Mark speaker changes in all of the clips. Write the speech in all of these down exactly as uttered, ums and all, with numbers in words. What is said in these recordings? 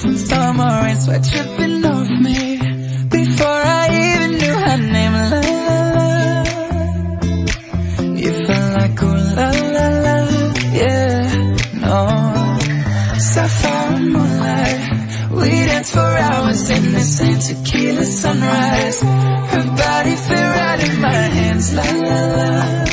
Speaker 1: from summer rain, sweat dripping off me before I even knew her name. La la la, you felt like ooh la la la, yeah, no. Sapphire moonlight, we danced for hours in the same tequila sunrise. Her body fit right in my hands, la la la.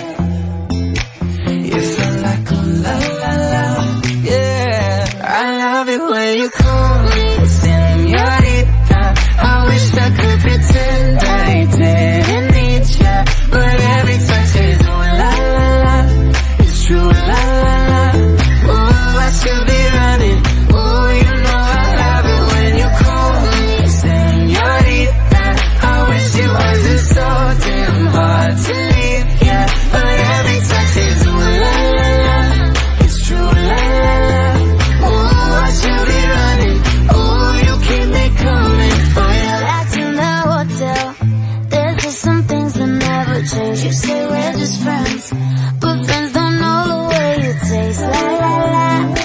Speaker 1: You felt like ooh la la la, yeah. I love it when you call me señorita. I wish I could pretend I didn't need ya, but every touch is ooh la la la. It's true, la la la. Ooh, I should be running. Ooh, you know I love it when you call me señorita. I wish it wasn't so damn hard to leave, yeah, but every touch is ooh la la la. It's true, la la la. Ooh, I should be running. Ooh, you keep me coming for you.
Speaker 2: Back in the hotel, there's just some things that never change. You say we're just friends, but friends don't know the way you taste. La la la.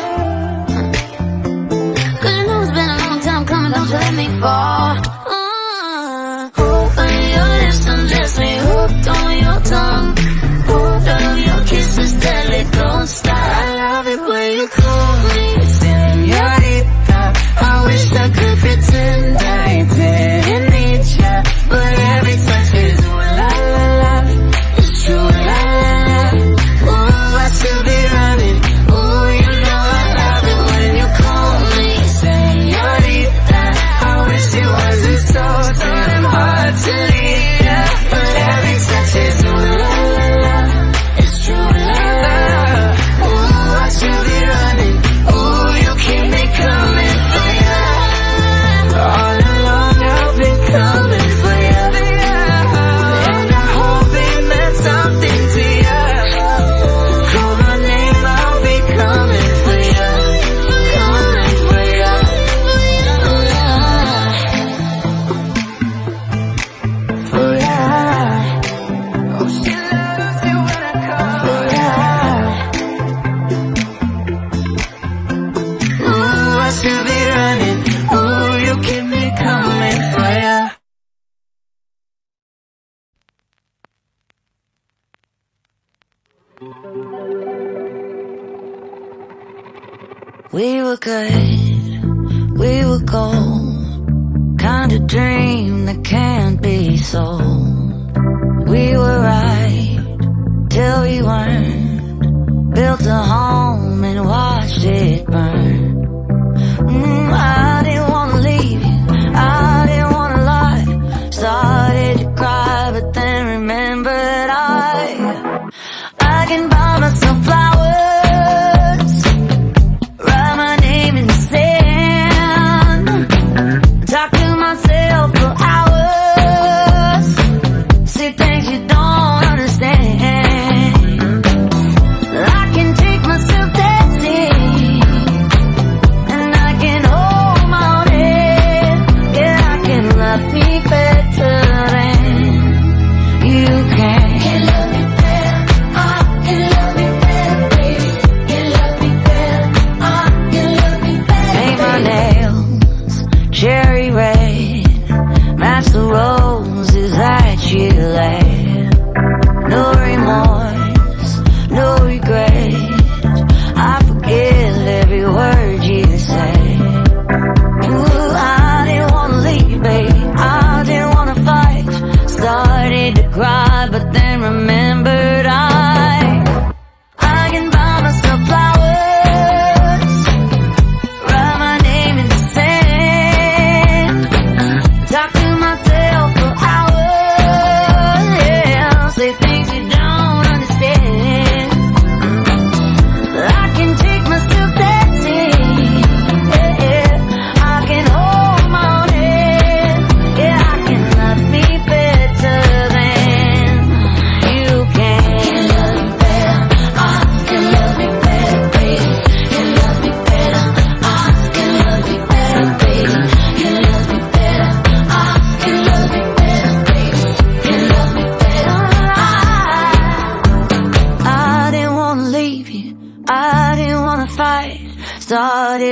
Speaker 2: Cause you know it's been a long time coming, don't you let me fall. uh, On your lips undress me, hooked on your tongue. Hooked on your kisses, deadly, don't stop.
Speaker 1: I love it when you call me señorita. I wish I could pretend I didn't need ya, but every touch is ooh la la la. It's true, la la la. Ooh, I should be running. Ooh, you know I love it when you call me señorita. I wish it wasn't so damn hard to leave ya, but every touch is ooh la la la. It's true, la la la. Ooh, I should be running. Ooh, you keep me coming for ya. All along I've been coming for ya, and I hope it meant something to ya. Call my name, I'll be coming for ya, coming for ya. For ya. Oh, she loves you when I call for ya. Ooh, I should be running. Ooh, you keep me coming for ya.
Speaker 2: We were good, we were gold, kind of dream that can't be sold. We were right till we weren't, built a home and watched it burn. mm, I didn't wanna leave you, I didn't wanna lie. Started to cry but then remembered I I can buy myself flowers, write my name in the sand, talk to myself for hours, say things you don't understand. I can take myself dancing, and I can hold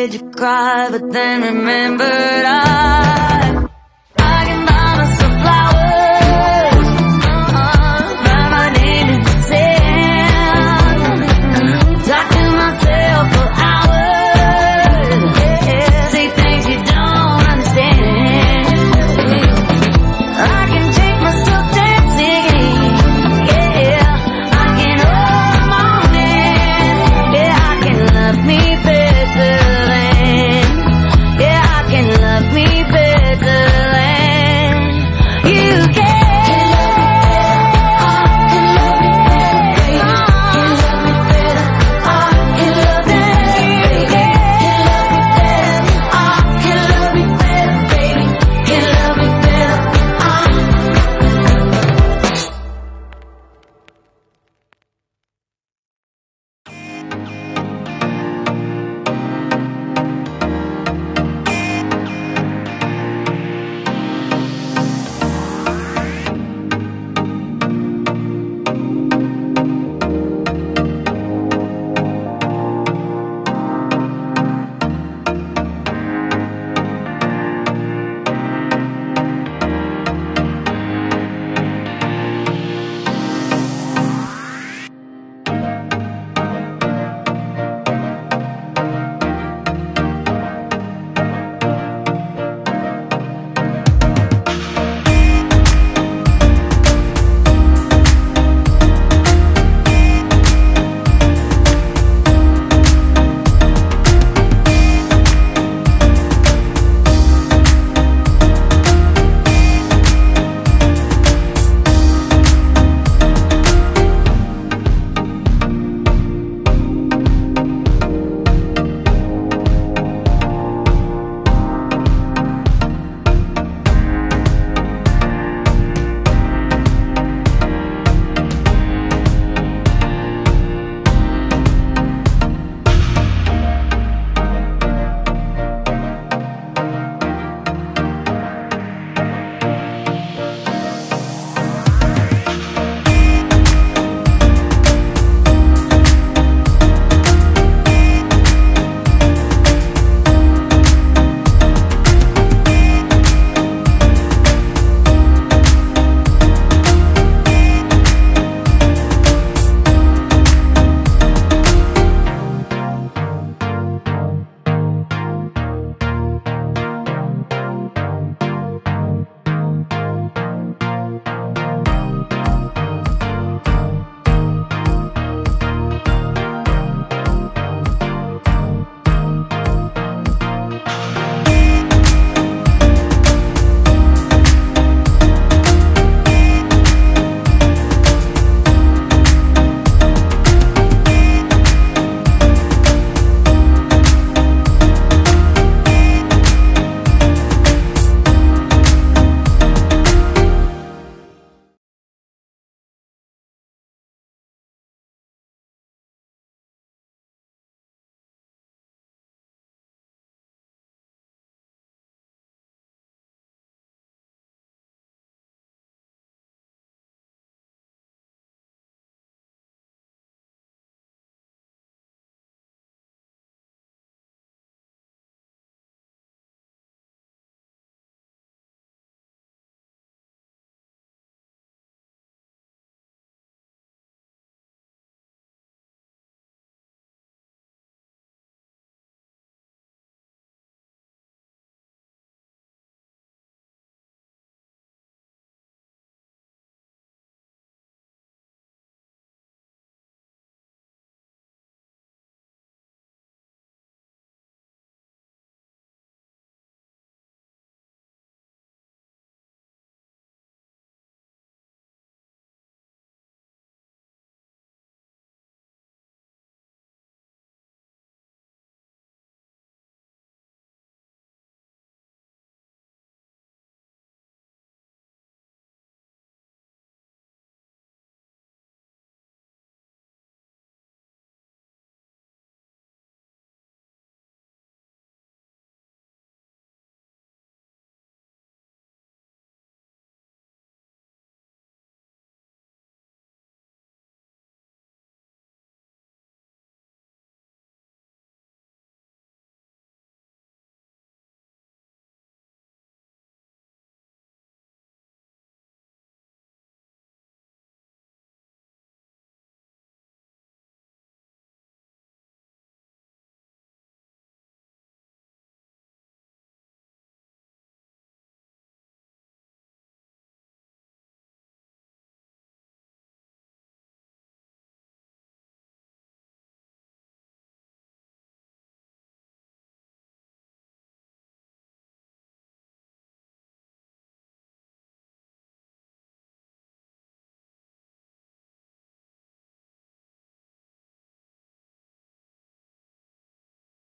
Speaker 2: made you cry, but then remembered I